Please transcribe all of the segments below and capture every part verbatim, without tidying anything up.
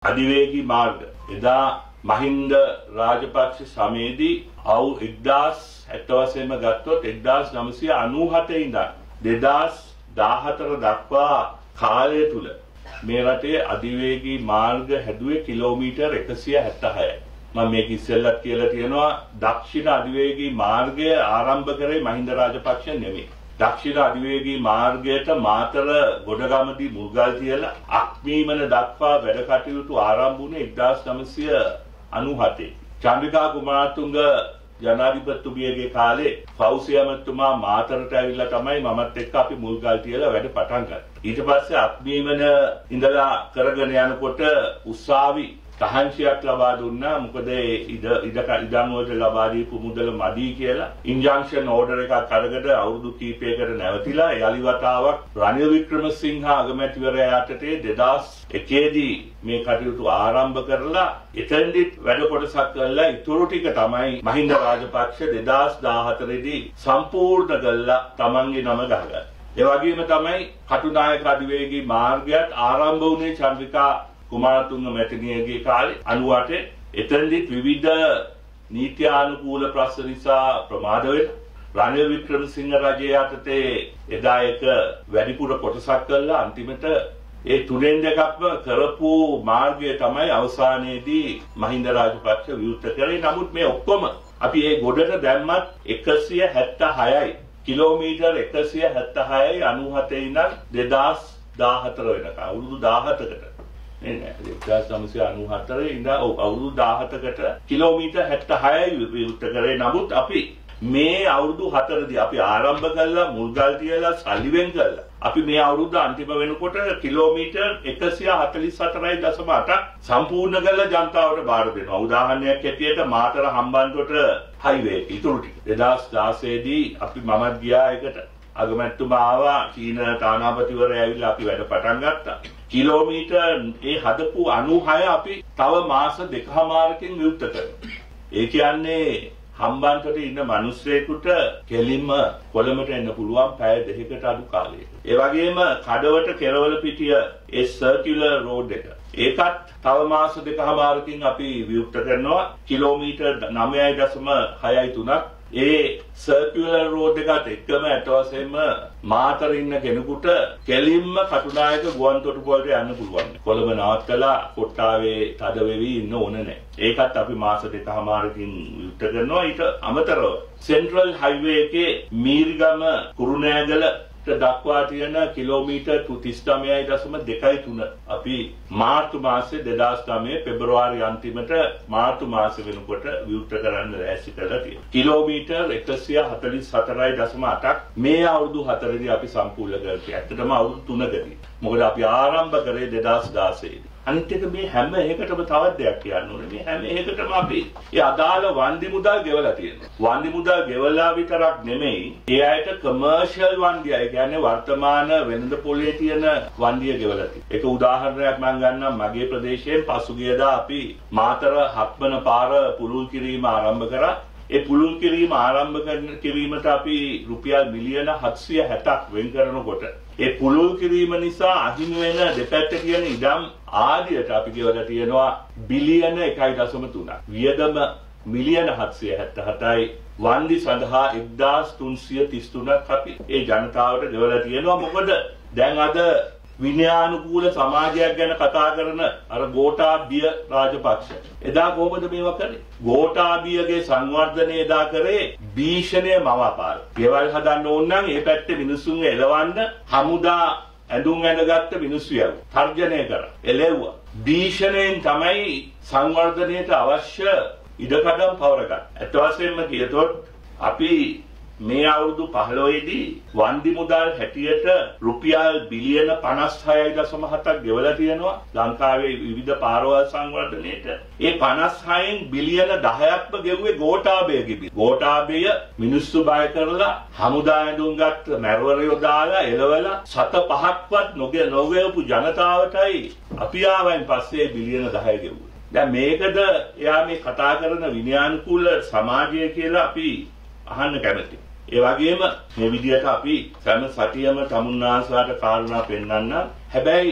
අධිවේගී මාර්ග එදා මහින්ද රාජපක්ෂ සමයේදී අවු එක්දාස් හැත්ත වසරේම ගත්තොත් එක්දාස් නවසිය අනූහතේ ඉඳන් දෙදාස් දාහතර දක්වා කාලය තුල මේ රටේ අධිවේගී මාර්ග හැදුවේ කිලෝමීටර් එකසිය හැත්තෑහයි. මම මේක ඉස්සෙල්ලත් කියලා තියෙනවා දක්ෂිණ අධිවේගී මාර්ගය ආරම්භ කරේ මහින්ද රාජපක්ෂ නෙමෙයි. දක්ෂිණ අධිවේගී මාර්ගයට මාතර ගොඩගමදී මුල්ගල් තියලා අක්මීමන දක්වා වැඩ කටයුතු ආරම්භ වුණේ එක්දාස් නවසිය අනූහතේ. චන්ද්‍රිකා කුමාරතුංග ජනාධිපතිතුමියගේ කාලේ ෆෞසිය ඇමතුමා මාතරට ඇවිල්ලා තමයි මමත් එක්ක අපි මුල්ගල් තියලා වැඩ පටන් ගත්තා. ඊට පස්සේ අක්මීමන ඉඳලා කරගෙන යනකොට උස්සාවි තහංචියක් ලබා දුන්නා. මොකද ඉද ඉද ඉදන් වලට ලබා දීපු මුදල මදි කියලා ඉන්ජන්ක්ෂන් ඕඩර් එකක් අරගෙන අවුරුදු කිහිපයකට නැවතිලා යලි වතාවක් රනිල් වික්‍රමසිංහ අගමැතිවරයා යටතේ දෙදාස් එකේ දී මේ කටයුතු ආරම්භ කරලා එතෙන්දි වැඩ කොටසක් කළා. ඊටු ටික තමයි මහින්ද රාජපක්ෂ දෙදාස් දාහතරේ දී සම්පූර්ණ කළා තමන්ගේ නම ගහගත්තා. ඒ වගේම තමයි කටුනායක අධිවේගී මාර්ගයත් ආරම්භ වුණේ චන්ද්‍රිකා කුමාරතුංග මැතිණියගේ කාලේ අනූඅටේ. එතෙන්දිත් විවිධ නීත්‍යානුකූල ප්‍රශ්න නිසා ප්‍රමාද වෙලා රනිල් වික්‍රමසිංහ රජය යටතේ එදා එක වැඩිපුර කොටසක් කළා. අන්තිමට ඒ තුනෙන් දෙකක්ම කරපු මාර්ගය තමයි අවසානයේදී මහින්ද රාජපක්ෂ විවෘත කරේ. නමුත් මේ ඔක්කොම අපි මේ ගොඩට දැම්මත් එකසිය හැත්තෑහයි කිලෝමීටර් එකසිය හැත්තෑහයි අනූහතේ ඉඳන් දෙදාස් දාහතර වෙනකම් අවුරුදු දාහතකට එක්දාස් නවසිය අනූහතරේ ඉඳන් අවුරුදු දාහතකට කිලෝමීටර් හැත්තෑහයි විවෘත කරේ. නමුත් අපි මේ අවුරුදු හතරදී අපි ආරම්භ කළා මුල්ගල් තියලා සල්ලි වෙන් කළා. අපි මේ අවුරුද්ද අන්තිම වෙනකොට කිලෝමීටර් එකසිය හතළිස් හතරයි දශම අටක් සම්පූර්ණ කරලා ජනතාවට බාර දෙනවා. උදාහරණයක් ඇටියට මාතර හම්බන්තොට හයිවේ එක ඉතුරු ටික දෙදාස් දාසය දී අපි මමත් ගියා එකට අගමැතිතුමා ආවා. චීන තානාපතිවරයා ඇවිල්ලා අපි වැඩ පටන් ගත්තා. කිලෝමීටර් ඒ හදපු අනූහය අපි තව මාස දෙකමාරකින් විවෘත කරනවා. ඒ කියන්නේ හම්බන්තොට ඉන්න මිනිස්සෙකුට කෙලින්ම කොළඹට එන්න පුළුවන් පැය දෙකකට අඩු කාලයක. ඒ වගේම කඩවට කෙරවල පිටිය ඒ සර්කියුලර් රෝඩ් එක ඒකත් තව මාස දෙකමාරකින් අපි විවෘත කරනවා. කිලෝමීටර් නවයයි දශම හයයි තුනක් ඒ සර්කියුලර් රෝඩ් එකත් එක්කම අට වශයෙන්ම මාතර ඉන්න කෙනෙකුට කෙලින්ම කටුනායක ගුවන් තොටුපළට යන්න පුළුවන්. කොළඹ නවත්තලා කොට්ටාවේ තද වෙවි ඉන්න ඕන නැහැ. ඒකත් අපි මාස දෙකමාරකින් විවෘත කරනවා. ඊට අමතරව සෙන්ට්‍රල් හයිවේ එකේ මීරිගම කුරුණෑගල දක්වා තියෙන කිලෝමීටර් තිස් නවයයි දශම දෙකයි තුන අපි මාර්තු මාසයේ දෙදාස් නවය පෙබරවාරි අන්තිමට මාර්තු මාසෙ වෙනකොට විවෘත කරන්න ලෑස්ති කරලා තියෙනවා. කිලෝමීටර් එකසිය හතළිස් හතරයි දශම අටක් මේ අවුරුදු හතරේදී අපි සම්පූර්ණ කරලා. ඇත්තටම අවුරුදු තුනකදී. මොකද අපි ආරම්භ කරේ දෙදාස් දාසය දී. අනිත් එක මේ හැම එකටම තවත් දෙයක් කියන්න ඕනේ. මේ හැම එකටම අපි ඒ අදාළ වන්දි මුදල් ගෙවලා තියෙනවා. වන්දි මුදල් ගෙවලා විතරක් නෙමෙයි, ඒ අයට කමර්ෂියල් වන්දිය, ඒ කියන්නේ වර්තමාන වෙළඳ පොලේ තියෙන වන්දිය ගෙවලා තියෙනවා. ඒක උදාහරණයක් මම ගන්නම්. මගේ ප්‍රදේශයෙන් පසුගියදා අපි මාතර හත්වන පාර පුළුල් කිරීම ආරම්භ කරා. ඒ පුළුල් කිරීම ආරම්භ කරන කිරීමට අපි රුපියල් මිලියන හත්සිය හැත්තක් වෙන් කරනකොට ඒ පුළුල් කිරීම නිසා අහිමි වෙන දෙපැත්ත කියන ඉඩම් ආදියට අපි ගෙවලා තියෙනවා බිලියන එකයි දශම තුනක්. වියදම මිලියන හත්සිය හැත්තෑහයි. වන්දි සඳහා එක්දාස් තුන්සිය තිස් තුනක් අපි ඒ ජනතාවට ගෙවලා තියෙනවා. මොකද දැන් අද විනයානුකූල සමාජයක් ගැන කතා කරන අර ගෝඨාභය රාජපක්ෂ එදා කොහොමද මේවා කරේ? ගෝඨාභයගේ සංවර්ධනය එදා කරේ භීෂණය මවාපාර. ගෙවල් හදන්න ඕන නම් ඒ පැත්තේ මිනිසුන් එලවන්න හමුදා ඇඳුම් ඇඳගත්ත මිනිස්සු යවුවා. තර්ජනය කරා. එලෙව්වා. භීෂණයෙන් තමයි සංවර්ධනයට අවශ්‍ය ඉඩකඩම් පවරගන්න. අත් වශයෙන්ම කියතොත් අපි මේ අවුරුදු පහළොව දී වන්දි මුදල් හැටියට රුපියල් බිලියන පනස් හයයි දශම හතක් ගෙවලා තියෙනවා ලංකාවේ විවිධ පාරවල් සංවර්ධනයට. ඒ පනස් හයෙන් බිලියන දහයක්ම ගෙවුවේ ගෝඨාභයගේ බිල්. ගෝඨාභය මිනිස්සු බය කරලා හමුදා ඇඳුම් ගත්ත මැරවරයෝ දාලා එලවලා සත පහක්වත් නොගෙ නොගෙවපු ජනතාවටයි අපි ආවයින් පස්සේ බිලියන දහය ගෙවුවේ. දැන් මේකද එයා මේ කතා කරන විනයානුකූල සමාජය කියලා අපි අහන්න කැමතියි. ඒ වගේම මේ විදිහට අපි සෑම සතියෙම තමුන්නාසාට කාරණා පෙන්වන්න. හැබැයි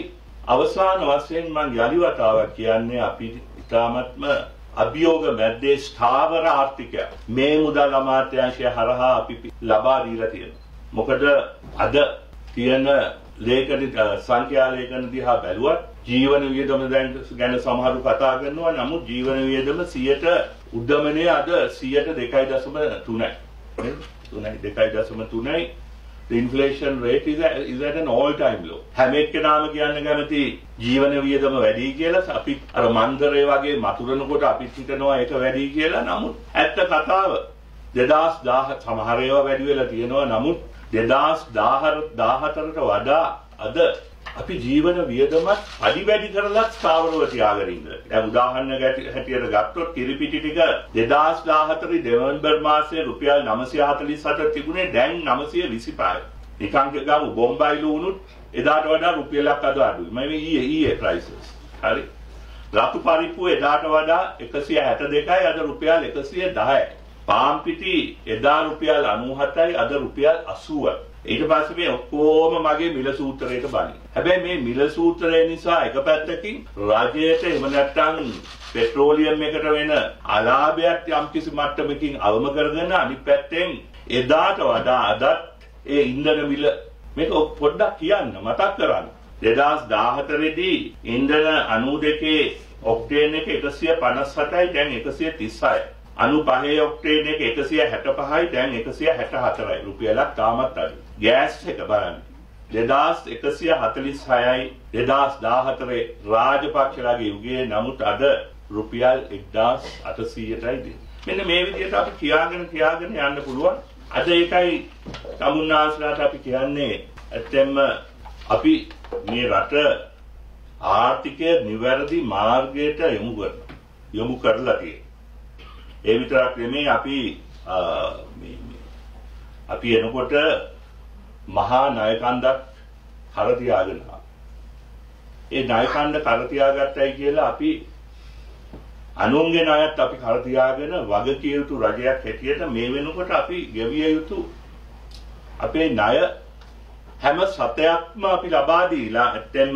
අවසාන වශයෙන් මම යලි වතාවක් කියන්නේ අපි ඉතාමත්ම අභියෝග මැද්දේ ස්ථාවර ආර්ථිකය මේ මුදල් අමාත්‍යාංශය හරහා අපි ලබා දීලා තියෙනවා. මොකද අද තියෙන ලේඛන සංඛ්‍යා ලේඛන දිහා බැලුවත් ජීවන වියදම දැන් ගැන සමහරු කතා කරනවා. නමුත් ජීවන වියදම සියයට උද්දමනයේ අද සියයට දෙකයි දශම තුනයි. තුනයි දෙකයි දශම තුනයි. The inflation rate is at, is at an all time low. හැම එක්කෙනාම කියන්න කැමති ජීවන වියදම වැඩි කියලා. අපි අර මන්තරේ වගේ මතුරනකොට අපි හිතනවා ඒක වැඩි කියලා. නමුත් ඇත්ත කතාව දෙදාස් දාහ සමහර ඒවා වැඩි වෙලා තියෙනවා. නමුත් දෙදාස් දාහතරට වඩා අද අපි ජීවන වියදමත් අඩි වැඩි කරලා ස්ථාවරව තියාගෙන ඉන්නවා. දැන් උදාහරණයක් හැටියට ගත්තොත් කිරිපිටි ටික දෙදාස් දාහතර දෙවැනිබර් මාසයේ රුපියල් නවසිය හතළිස් හතර තිබුණේ දැන් නවසිය විසිපහයි. නිකන් ගමු බොම්බයිලු වුණුත් එදාට වඩා රුපියලක් අද අඩුයි. මම ඊයේ ඊයේ prices. හරි. රතු පරිප්පුව එදාට වඩා එකසිය හැට දෙකයි අද රුපියල් එකසිය දහයයි. පාන් පිටි එදා රුපියල් අනූහතයි අද රුපියල් අසූවයි. ඊට පස්සේ මේ ඔක්කොම මගේ මිල සූත්‍රයට බණි. හැබැයි මේ මිල සූත්‍රය නිසා එක පැත්තකින් රජයට එහෙම නැත්නම් පෙට්‍රෝලියම් එකට වෙන අලාභයක් යම්කිසි මට්ටමකින් අවම කරගෙන අනිත් පැත්තෙන් එදාට වඩා අදත් ඒ ඉන්ධන මිල මේක පොඩ්ඩක් කියන්න මතක් කරන්න. දෙදාස් දාහතර දී ඉන්ධන අනූ දෙකේ ඔක්ටේන් එක එකසිය පනස් හතයි දැන් එකසිය තිස්හයයි. අනූ පහේ ඔක්ටේන් එක එකසිය හැට පහයි දැන් එකසිය හැට හතරයි. රුපියලක් තාමත් අඩුයි. ගෑස් එක බලන්න. දෙදාස් එකසිය හතළිස් හයයි දෙදාස් දාහතරේ රාජපක්ෂලාගේ යුගයේ. නමුත් අද රුපියල් එක්දාස් අටසීයටයි දෙන්නේ. මෙන්න මේ විදිහට අපි කියාගෙන කියාගෙන යන්න පුළුවන්. අද ඒකයි තමුන්නාස්ලාට අපි කියන්නේ ඇත්තෙන්ම අපි මේ රට ආර්ථිකය නිවැරදි මාර්ගයට යොමු කරනවා. යොමු කරලා තියෙනවා. ඒ විතරක් නෙමෙයි අපි මේ අපි එනකොට මහා ණයකන්දක් කර තියාගෙන ඒ ණයකන්ද කර තියාගත්තයි කියලා අපි අනුන්ගේ ණයත් අපි කර තියාගෙන වගකිය යුතු රජයක් හැටියට මේ වෙනකොට අපි ගෙවිය යුතු අපේ ණය හැම සතයක්ම අපි ලබා දීලා ඇත්තෙන්ම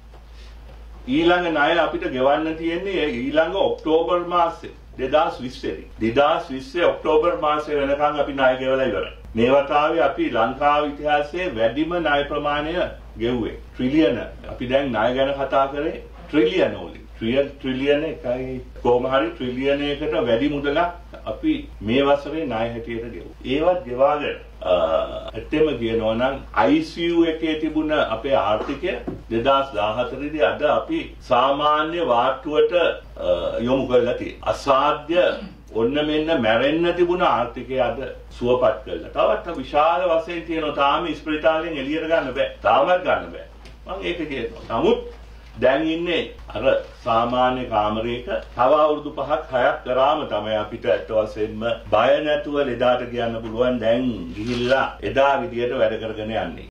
ඊළඟ ණය අපිට ගෙවන්න තියෙන්නේ ඊළඟ ඔක්තෝබර් මාසේ දෙදාස් විස්සේ දෙදාස් විස්සේ ඔක්තෝබර් මාසේ වෙනකන් අපි ණය ගෙවලා ඉවරයි. මේ වතාවේ අපි ලංකාව ඉතිහාසයේ වැඩිම ණය ප්‍රමාණය ගෙවුවේ ට්‍රිලියන. අපි දැන් ණය ගැන කතා කරේ ට්‍රිලියන වලින්. ට්‍රිලියන එකයි කොහොම හරි ට්‍රිලියනයකට වැඩි මුදලක් අපි මේ වසරේ ණය හැටියට ගෙවුවා. ඒවත් ගෙවාගෙන ඇත්තම කියනවා නම් I C U එකේ තිබුණ අපේ ආර්ථිකය දෙදාස් දාහතර දී අද අපි සාමාන්‍ය වාට්ටුවට යොමු කරලා තියෙනවා. අසාධ්‍ය ඔන්න මෙන්න මැරෙන්න තිබුණ ආර්ථිකය අද සුවපත් කළා. තවත් විශාල වශයෙන් තියෙනවා. තාම ස්ප්‍රිතාලෙන් එළියට ගන්න බෑ. තාමත් ගන්න බෑ. මම ඒක කියනවා. නමුත් දැන් ඉන්නේ අර සාමාන්‍ය කාමරයක තව අවුරුදු පහක් හයක් කරාම තමයි අපිට ඇත්ත වශයෙන්ම බය නැතුව ලෙඩාට කියන්න පුළුවන් දැන් ගිහිල්ලා එදා විදියට වැඩ කරගෙන යන්නේ.